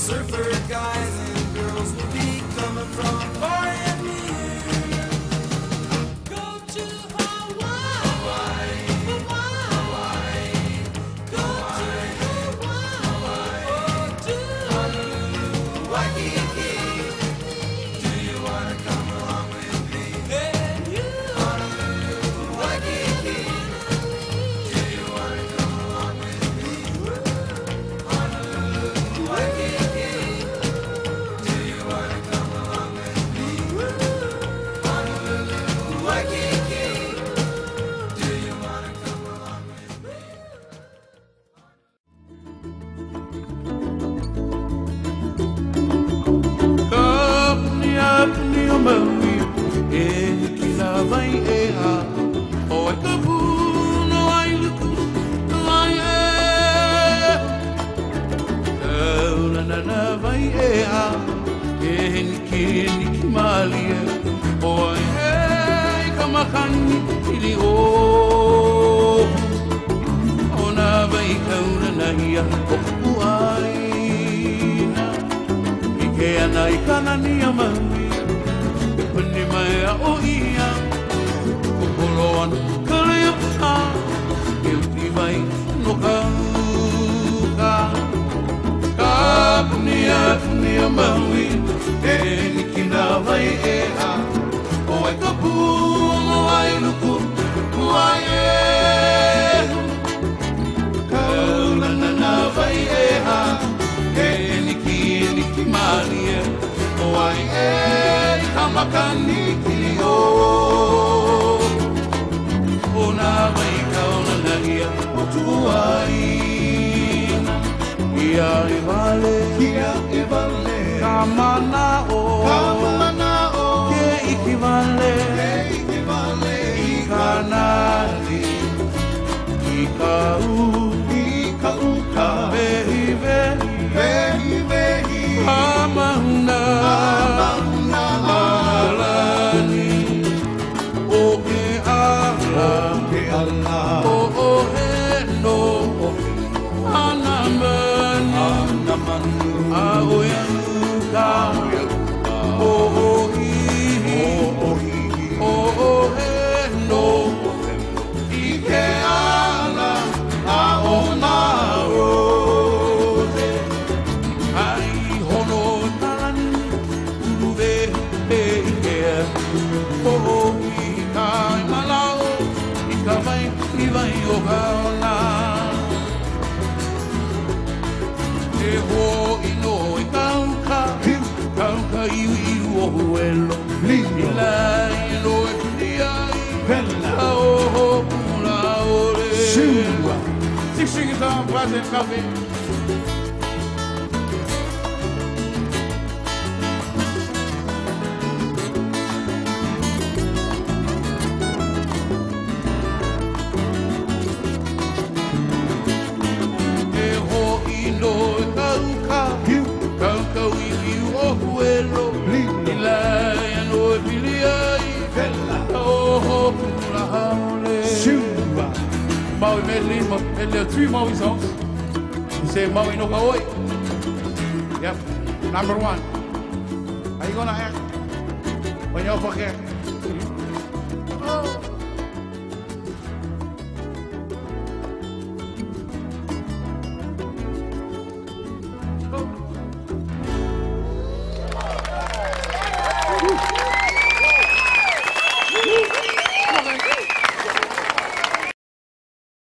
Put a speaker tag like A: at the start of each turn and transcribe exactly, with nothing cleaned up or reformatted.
A: Surfer guys and girls will be coming from far and near. Go to Hawaii, Hawaii, Hawaii. Go to Hawaii, oh, to Honolulu, Waikiki. Do you wanna come along with me? And you, Honolulu, Waikiki. Do you wanna come along with me? Honolulu, Waikiki. Do you wanna come along with me? Honolulu, Waikiki. Do you wanna come along with me?
B: Kapnia pnia maui e kila vai e ha o e kapu no ai luku no ai e kaula na na vai e ha e niki niki mali e o ai e kamakani ili o o na vai kaula na ia o kuai ke ana I kana ni a maui e puni mai a o ia o holo anu kare a e uti mai no kauka ka puni a puni a maui e ni kina vai e a o ai ka puno ai luku ai e kaula na na vai e a e niki niki malie o ai e kamakani kili o o na mai kauna na ia o tuai ia e vale ia e vale kamana o kamana o ke iki vale ke iki vale i kanali i kau i kau ka vehi vehi vehi vehi amahuna amahuna alani o ke ala ke ala o o he no anamani anamanu a o yanu ka o o hi o o hi o o he no i ke ala a o na rose ai hono talani uve e ke o o i kai malao i ka vai i vai o kaona e ho i no i kauka kauka iu iu o huelo i lai no e puni ai Bella o ho pula ore Shua Sixing is on present coffee e ho i no e kauka kauka iu iu o huelo i lai no e pili ai Bella o ho pula ore Shua Maui medley, and there are three Maui songs. You say Maui no Kaoi. Yep, number one. Are you gonna act when you forget?